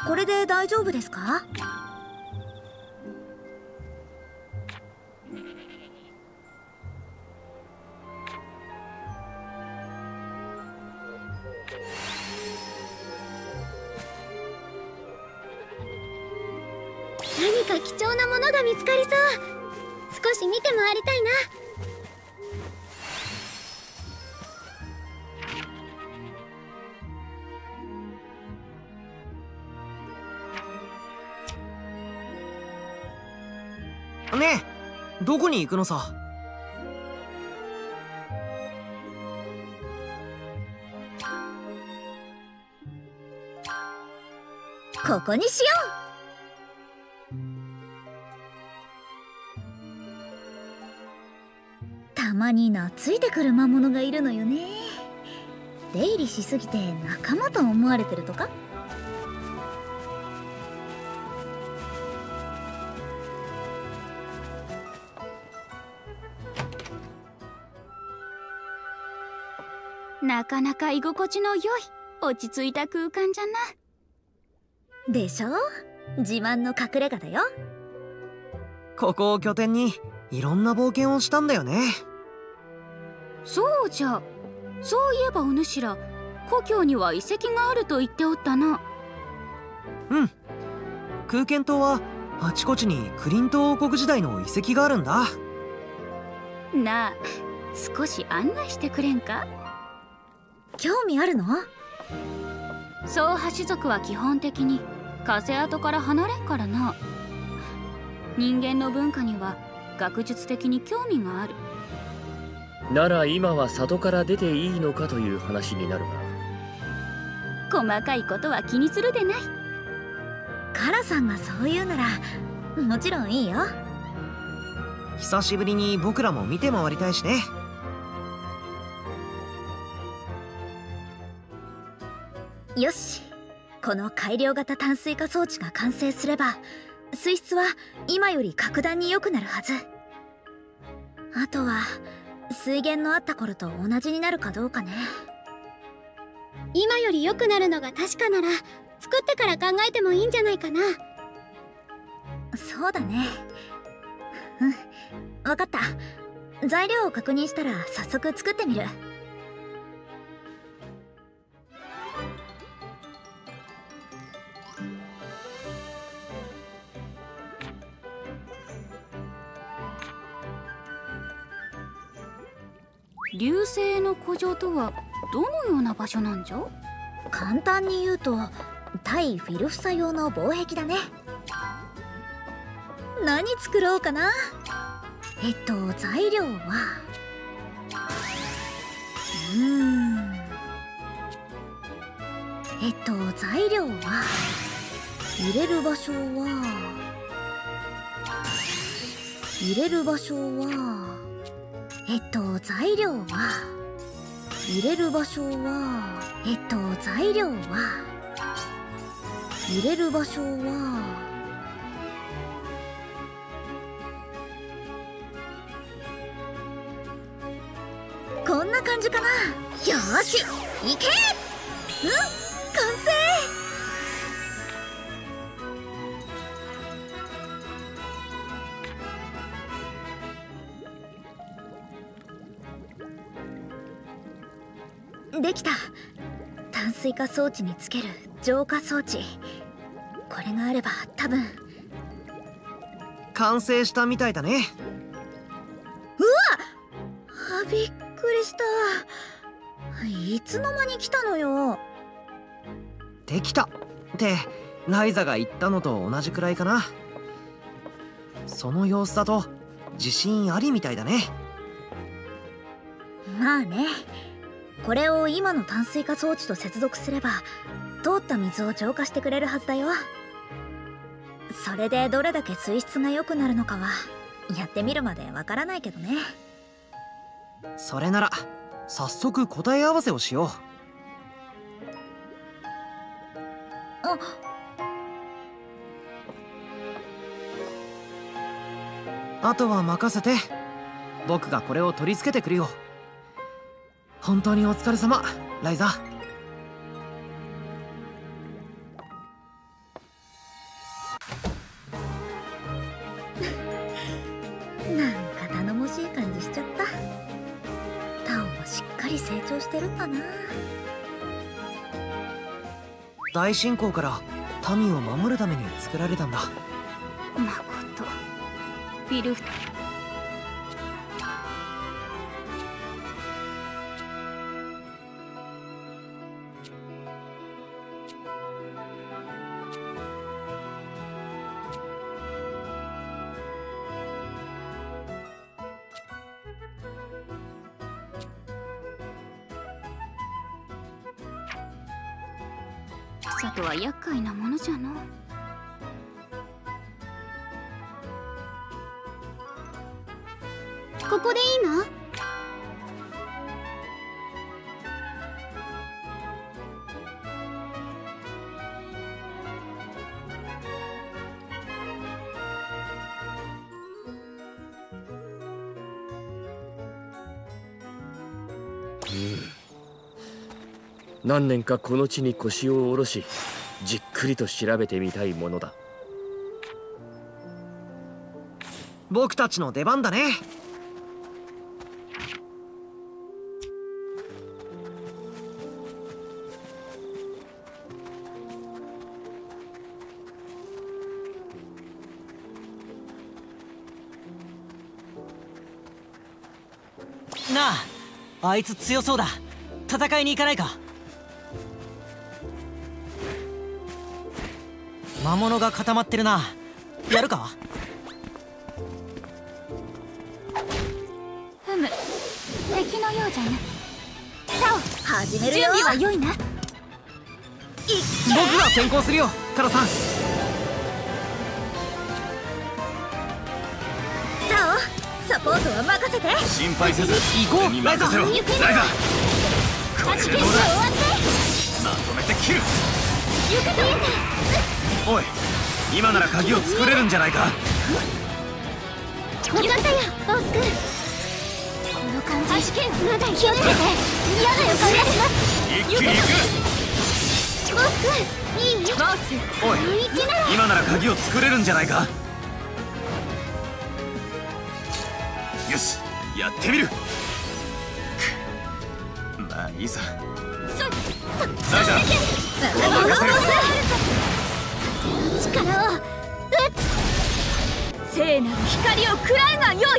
これで大丈夫ですか？ 何か貴重なものが見つかりそう。少し見て回りたいな。 ねえ、どこに行くのさ？ ここにしよう。たまに懐いてくる魔物がいるのよね。出入りしすぎて仲間と思われてるとか？ なかなか居心地の良い落ち着いた空間じゃな。 でしょ？自慢の隠れ家だよ。 ここを拠点にいろんな冒険をしたんだよね。 そうじゃ。そういえばお主ら、故郷には遺跡があると言っておったな。 うん、空間島はあちこちにクリント王国時代の遺跡があるんだ。 なあ、少し案内してくれんか？ 興味あるの？ 総橋族は基本的に風跡から離れんからな。人間の文化には学術的に興味がある。 なら今は里から出ていいのかという話になるが。 細かいことは気にするでない。 カラさんがそう言うならもちろんいいよ。 久しぶりに僕らも見て回りたいしね。 よし、この改良型淡水化装置が完成すれば水質は今より格段に良くなるはず。あとは水源のあった頃と同じになるかどうかね。 今より良くなるのが確かなら作ってから考えてもいいんじゃないかな。 そうだね。分かった。材料を確認したら早速作ってみる。 流星の古城とはどのような場所なんじゃ？ 簡単に言うと対フィルフサ用の防壁だね。何作ろうかな。材料は材料は入れる場所は材料は材料は材料はこんな感じかな。よーし、いけ！完成！できた。淡水化装置につける浄化装置。これがあれば多分。 完成したみたいだね。 うわ！びっくりした。いつの間に来たのよ。 できたってライザが言ったのと同じくらいかな。その様子だと自信ありみたいだね。 まあね。これを今の淡水化装置と接続すれば通った水を浄化してくれるはずだよ。それでどれだけ水質が良くなるのかはやってみるまでわからないけどね。 それなら早速答え合わせをしよう。あとは任せて。僕がこれを取り付けてくるよ。本当にお疲れ様、ライザ。 してるんだな。 大信仰から民を守るために作られたんだ。 まことフィルフ草とは厄介なものじゃの。 ここでいいの？ 何年かこの地に腰を下ろし、じっくりと調べてみたいものだ。 僕たちの出番だね。 なあ、あいつ強そうだ。戦いに行かないか？魔物が固まってるな。やるか？ ふむ、敵のようじゃな。タオ、 始めるよ。 準備は良いな。 僕が先行するよ、カラさん。 タオ、サポートは任せて。 心配せず行こう、ライザ。 ライザ、これでどうだ。まとめて切る。おい、今なら鍵を作れるんじゃないか。 分かったよ、ボス君。この感じ、まだ気をつけて。嫌な予感がします。 一気に行く。 ボス君、いい？ おい、今なら鍵を作れるんじゃないか。よし、やってみる。まあいいさ。ライザ、任せる。 力を聖なる光を食らうがよい。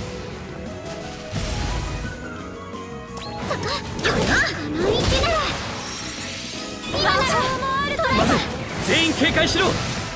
この位置なら今ならまず全員警戒しろ。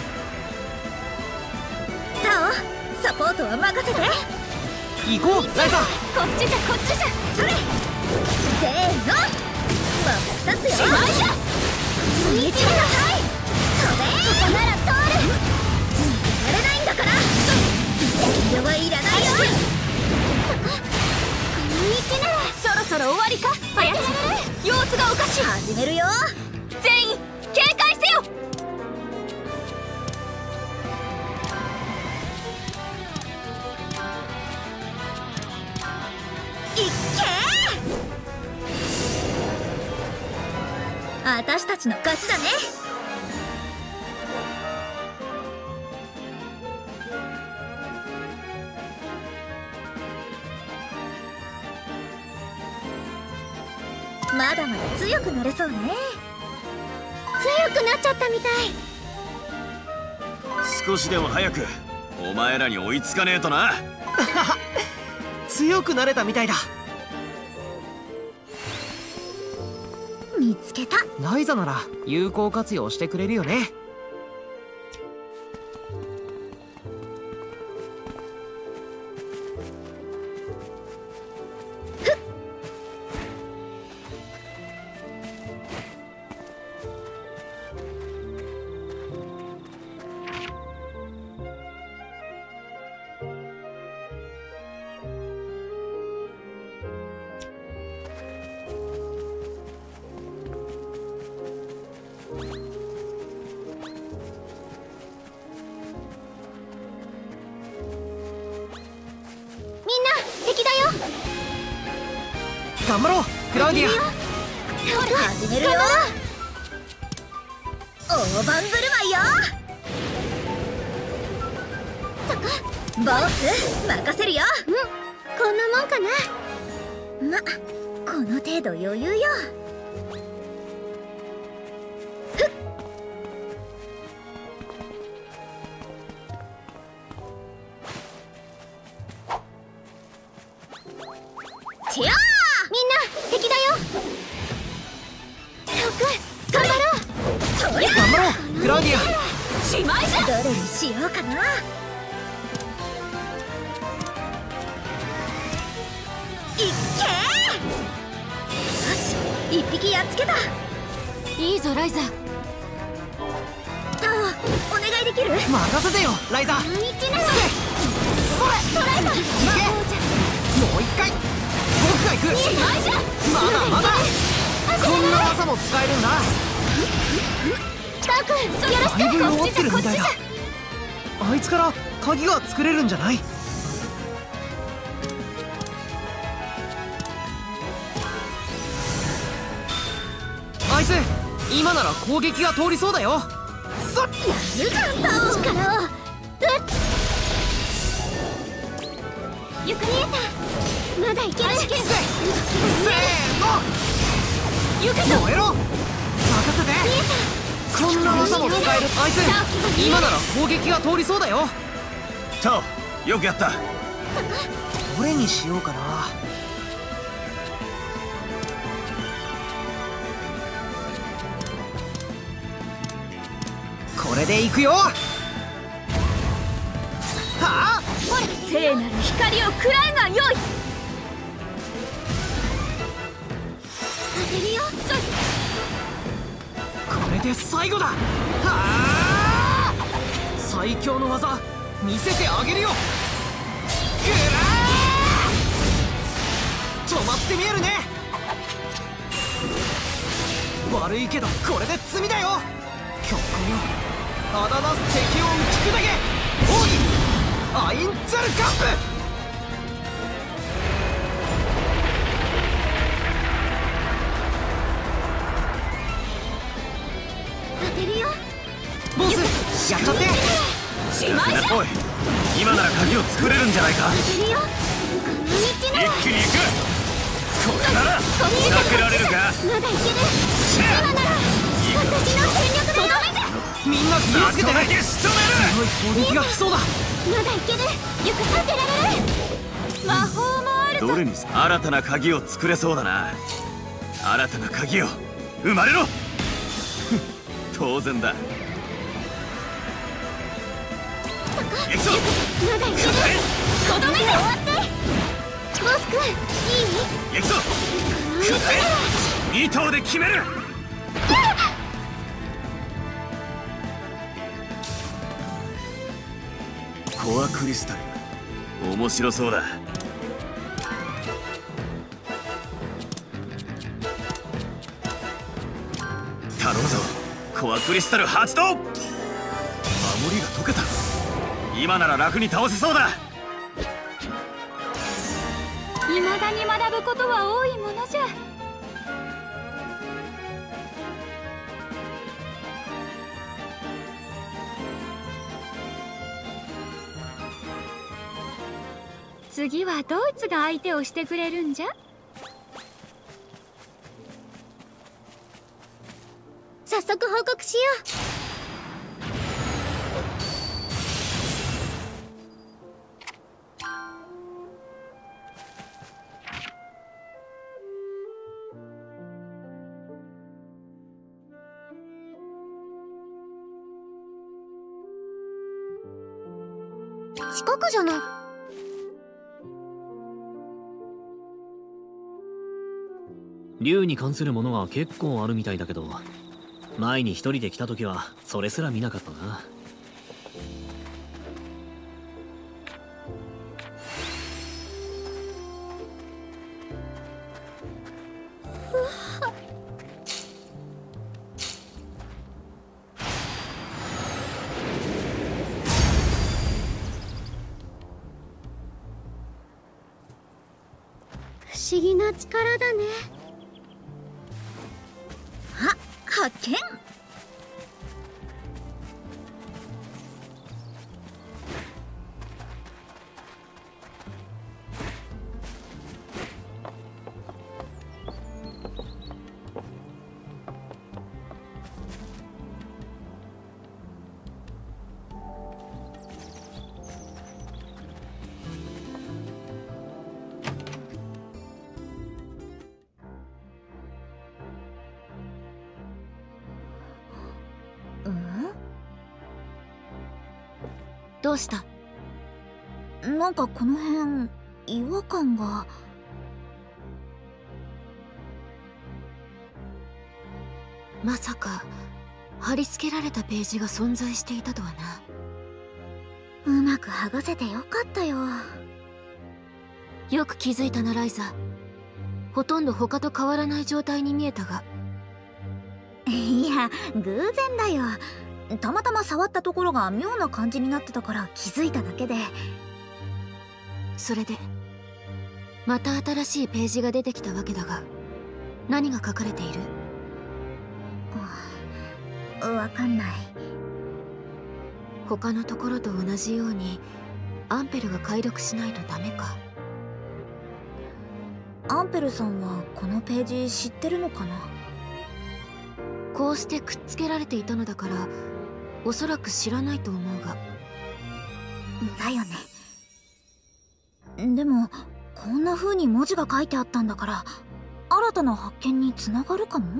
タオ、サポートは任せて。 行こう、ライザ。 こっちじゃこっちじゃ。 それ。せーの。真っ二つよ。 この位置ならここなら通る。 やれないんだから。遠慮はいらないよ。 この位置ならそろそろ終わりか。あやつ、様子がおかしい。 始めるよ。 全員警戒せよ。 いっけー。私たちの勝ちだね。まだまだ強くなれそうね。 強くなっちゃったみたい。 少しでも早くお前らに追いつかねえとな。 強くなれたみたいだ。 見つけた。 ライザなら有効活用してくれるよね。頑張ろう、クラウディア。 始めるよ。大盤振る舞いよ。ボス任せるよ。 こんなもんかな。 ま、ここの程度余裕よ。 みんな敵だよ。頑張ろう。 頑張ろうクラウディア。 しまいじゃ。どれにしようかな。よし、一匹やっつけた。 いいぞライザ。 お願いできる？ 任せてよライザ。 一ならトライだ。 もう一回僕が行く。まだまだこんな技も使えるんだ。 ター君よろしく。 だいぶ弱ってるみたいだ。あいつから鍵が作れるんじゃない？あいつ今なら攻撃が通りそうだよ。そっ力をよく見えた。まだいける。 せーの燃えろ。任せて。こんな技も使える。あいつ今なら攻撃が通りそうだよ。 チャオ、よくやった。 どれにしようかな。これでいくよ。はあ、 聖なる光を食らえがよい。 当てるよ。 これで最後だ。はあ、最強の技見せてあげるよ。ぐらー、止まってみえるね。悪いけどこれで罪だよ。極限よ、あだなす敵を打ち砕け。奥義アインザルカップ。 当てるよ。 ボスやっちゃって。 しまいじゃ。 おい、今なら鍵を作れるんじゃないか。 当てるよ。この道なら。 一気に行く。これなら避けられるか。 まだいける。今なら私の全力で。 みんな気をつけて。 後だけ仕留め強い攻撃が来そうだ。 まだいける。よく立てられる。魔法もあるる。どれに新たな鍵を作れそうだな。新たな鍵を生まれろ。当然だ。行くぞ。 まだいける。 とどめて。 終わってボス君いい？ 行くぞ。2頭で決める。コアクリスタル、面白そうだ。頼むぞ、コアクリスタル発動。守りが解けた。今なら楽に倒せそうだ。 未だに学ぶことは多いものじゃ。次はドイツが相手をしてくれるんじゃ。 早速報告しよう。近くじゃない。 竜に関するものは結構あるみたいだけど、前に一人で来た時はそれすら見なかったな。 不思議な力だね。 発見。 どうした？ なんかこの辺違和感が。 まさか貼り付けられたページが存在していたとはな。 うまく剥がせてよかったよ。 よく気づいたなライザ。ほとんど他と変わらない状態に見えたが。 いや、偶然だよ。たまたま触ったところが妙な感じになってたから気づいただけで。 それでまた新しいページが出てきたわけだが、何が書かれている？ わかんない。 他のところと同じようにアンペルが解読しないとダメか。 アンペルさんはこのページ知ってるのかな？ こうしてくっつけられていたのだから、おそらく知らないと思うが。 だよね。でもこんな風に文字が書いてあったんだから、新たな発見につながるかも。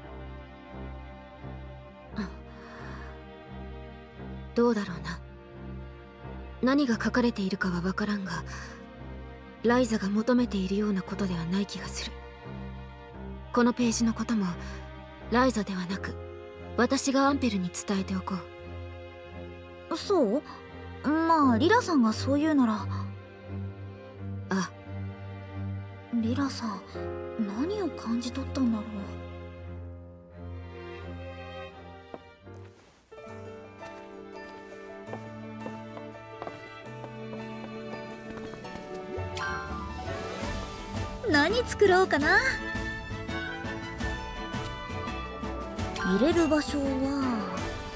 どうだろうな。何が書かれているかは分からんが、ライザが求めているようなことではない気がする。このページのこともライザではなく私がアンペルに伝えておこう。 そう？まあリラさんがそう言うなら。 あ、 リラさん何を感じ取ったんだろう。何作ろうかな。入れる場所は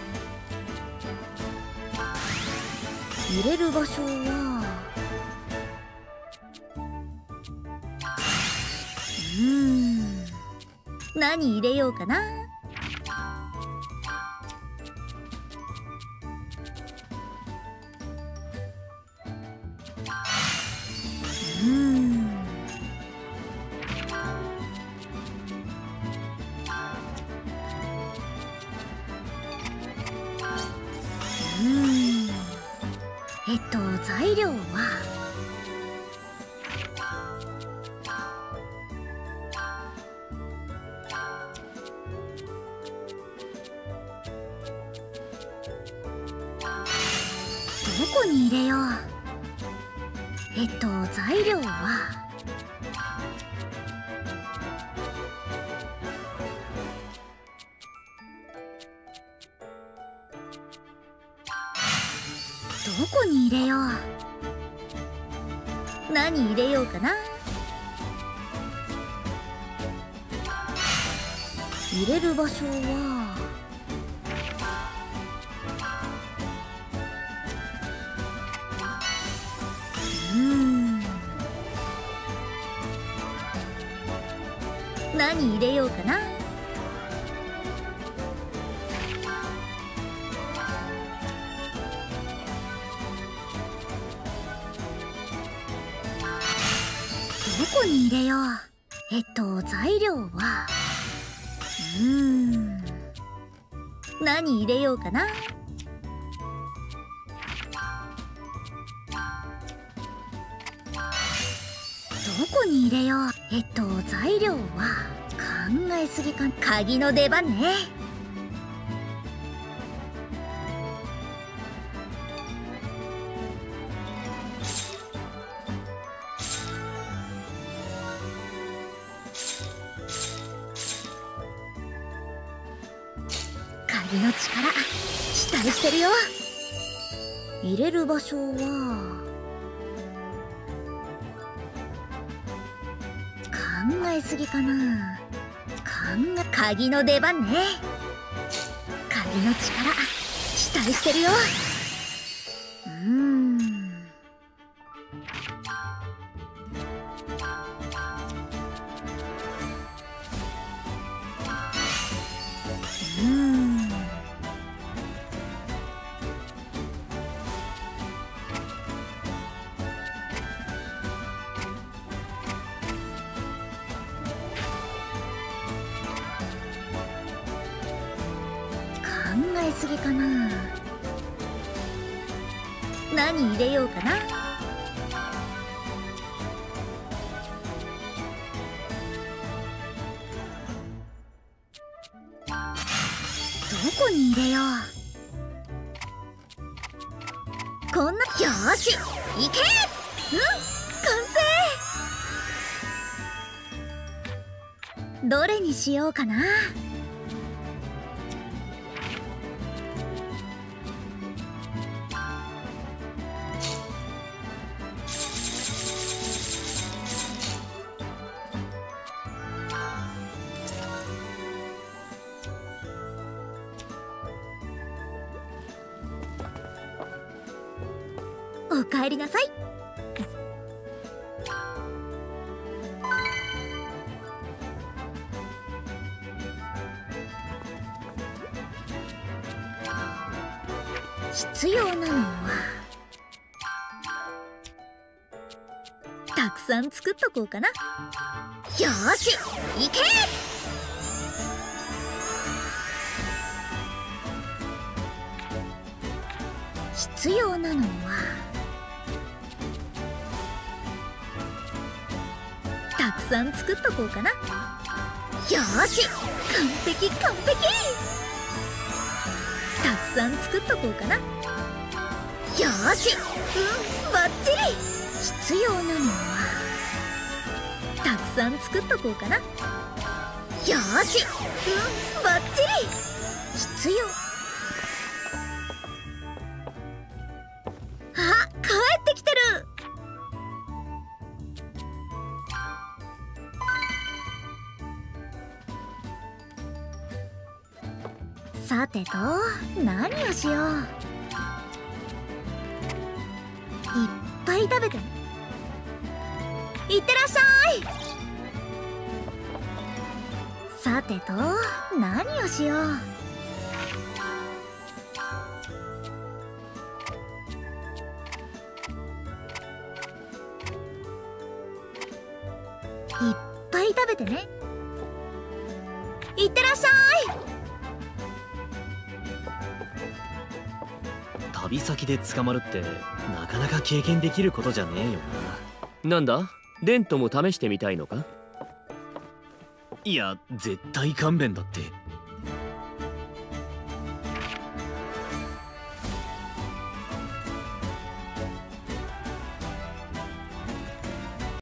何入れようかな。材料はどこに入れよう。材料はどこに入れよう。何入れようかな。入れる場所は何入れようかな。どこに入れよう。材料は何入れようかな。どこに入れよう。材料は考えすぎか。鍵の出番ね。鍵の力期待してるよ。入れる場所は考えすぎかな。鍵の出番ね。鍵の力期待してるよ。考えすぎかな。 何入れようかな。どこに入れよう。こんな、よーし、いけ。完成。どれにしようかな。おかえりなさい。必要なのはたくさん作っとこうかな。よーし、いけ。必要なのはたくさん作っとこうかな。よーし、完璧完璧。たくさん作っとこうかな。よーし、バッチリ。必要なのはたくさん作っとこうかな。よーし、バッチリ。必要。あ、帰ってきてる。さてと、何をしよう。いっぱい食べてね。いってらっしゃい。さてと、何をしよう。いっぱい食べてね。いってらっしゃい。 旅先で捕まるってなかなか経験できることじゃねえよな。 なんだ、レントも試してみたいのか。 いや、絶対勘弁だって。